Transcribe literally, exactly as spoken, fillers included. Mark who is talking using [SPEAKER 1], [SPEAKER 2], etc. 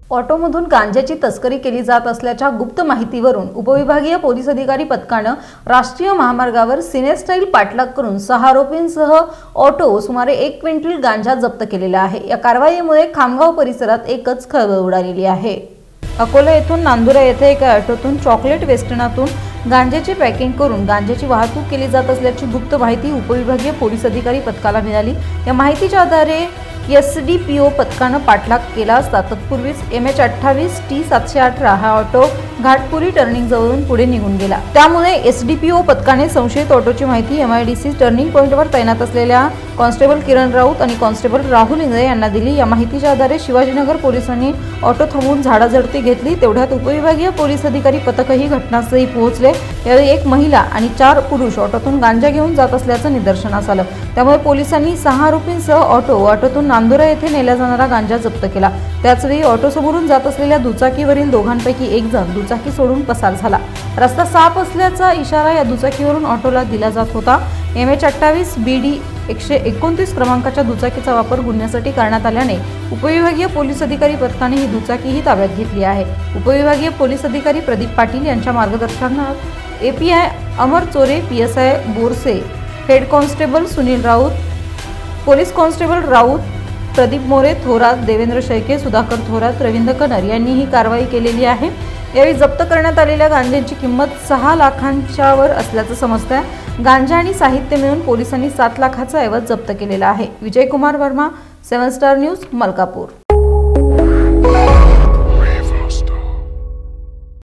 [SPEAKER 1] ऑटोमधून गांजाची तस्करी केली जात असल्याच्या गुप्त माहितीवरून उपविभागीय पोलीस अधिकारी पथकाने राष्ट्रीय महामार्गावर सिनेस्टाईल पाठलाग करून सहा आरोपींसह ऑटो सुमारे एक क्विंटल गांजा जप्त केलेला आहे। या कारवाईमुळे खामगाव परिसरात एकच खळबळ उडालेली आहे। अकोला येथून नांदुरा येथे एका ऑटोतून चॉकलेट वेस्टर्नातून गांजाची पॅकिंग करून गांजाची वाहतूक केली जात असल्याची गुप्त माहिती उपविभागीय पोलीस अधिकारी पथकाला मिळाली। या माहितीच्या आधारे एस डी पी ओ पथकाने पाठलाग केला असता तत्पूर्वीच एम एच अठ्ठावीस टी सातशे अठरा हा ऑटो घाटपुरी टर्निंग जवळून पुढे निघून गेला। त्यामुळे एस डी पी ओ पथकाने संशयित ऑटोची माहिती M I D C turning पॉइंटवर तैनात असलेल्या कॉन्स्टेबल किरण राऊत आणि कॉन्स्टेबल राहुल इंगळे यांना दिली। या माहितीच्या आधारे शिवाजीनगर पोलिसांनी ऑटो थांबवून झाडाझडती घेतली। तेवढ्यात उपविभागीय पोलीस अधिकारी पथकही घटनास्थळी पोहोचले। यावेळी एक महिला आणि चार पुरुष ऑटोतून गांजा घेऊन जात असल्याचं निदर्शनास आलं। त्यामुळे पोलिसांनी सहा आरोपींसह ऑटो ऑटोतून नांदुरा येथे नेला जाणारा गांजा जप्त केला। त्याचवेळी ऑटो समोरून जात असलेल्या दुचाकीवरील दोघांपैकी एक जण दुचाकी सोडून पसार झाला। रस्ता साफ असल्याचा इशारा या दुचाकीवरून ऑटोला दिला जात होता। एम एच अठ्ठावीस बी डी एकशे एकोणतीस क्रमांकाच्या दुचाकीचा वापर गुन्ह्यासाठी करण्यात आल्याने उपविभागीय पोलीस अधिकारी पथकाने ही दुचाकीही ताब्यात घेतली आहे। उपविभागीय पोलीस अधिकारी प्रदीप पाटील यांच्या मार्गदर्शनात A P I Amar Chore, P S I Borse, head constable Sunil Raut, police constable Raut, Pradeep More, Thorat, Devendra Shelke, Sudhakar Thorat, Ravindra Kanar यांनी ही कारवाई केलेली आहे। यावेळी जप्त करण्यात आलेल्या गांजाची किंमत सहा लाखांच्या वर असल्याचं समजतंय। गांजा आणि साहित्य मिळून पोलिसांनी सात लाखाचा ऐवज जप्त केलेला आहे। Vijay Kumar Verma, seven star news, Malkapur.